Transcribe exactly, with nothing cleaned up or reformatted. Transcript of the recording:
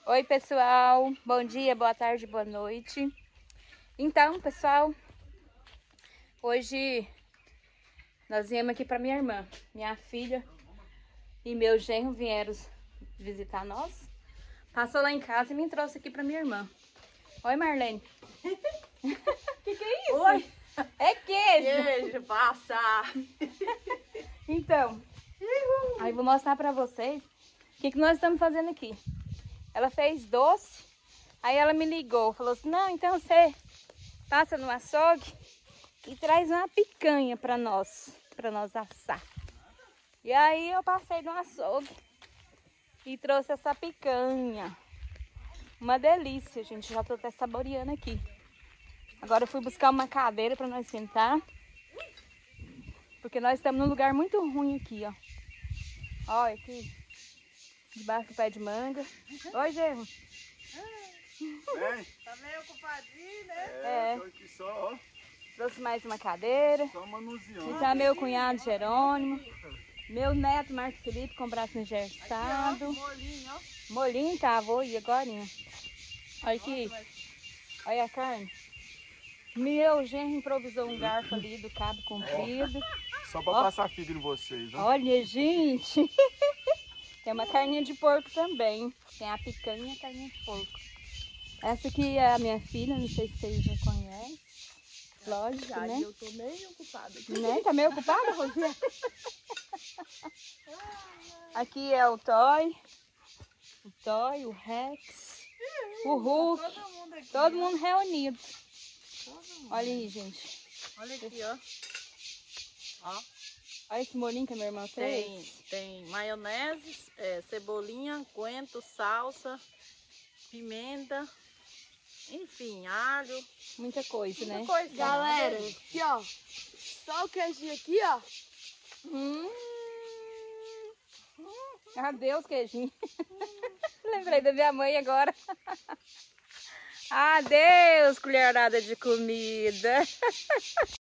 Oi, pessoal. Bom dia, boa tarde, boa noite. Então, pessoal, hoje nós viemos aqui para minha irmã. Minha filha e meu genro vieram visitar nós. Passou lá em casa e me trouxe aqui para minha irmã. Oi, Marlene. Que que é isso? Oi. É queijo. Queijo, passa. Então, aí vou mostrar para vocês o que, que nós estamos fazendo aqui. Ela fez doce, aí ela me ligou, falou assim, não, então você passa no açougue e traz uma picanha para nós, para nós assar. E aí eu passei no açougue e trouxe essa picanha. Uma delícia, gente, já tô até saboreando aqui. Agora eu fui buscar uma cadeira para nós sentar, porque nós estamos num lugar muito ruim aqui, ó. Olha aqui, debaixo do pé de manga. Oi, Gerro. Bem, tá meio ocupadinho, né? É. É, tô aqui só, ó. Trouxe mais uma cadeira. Só manuseando. Então é meu cunhado Jerônimo. Meu neto Marcos Felipe com o braço engessado. Aqui, ó, molinho, ó. Molinho tá, vou ir agora. Olha aqui. Olha a carne. Meu genro improvisou um garfo ali do cabo comprido. Só pra Ó. passar fibra em vocês, ó. Olha, gente. Tem uma carninha de porco também. Tem a picanha e a carninha de porco. Essa aqui é a minha filha, não sei se vocês já conhecem. Lógico, Já, né? eu tô meio ocupada aqui. Né? Tá meio ocupada, Rosinha? Aqui é o Toy. O Toy, o Rex, o Hulk. Todo mundo aqui. Todo mundo reunido. Todo mundo. Olha aí, gente. Olha aqui, ó. Ó. Olha esse molinho que a minha irmã Tem, fez. tem maionese, é, cebolinha, coentro, salsa, pimenta, enfim, alho. Muita coisa, né? Muita coisa. Galera, aqui ó, só o queijinho aqui ó. Hum. Adeus, queijinho. Lembrei da minha mãe agora. Adeus, colherada de comida.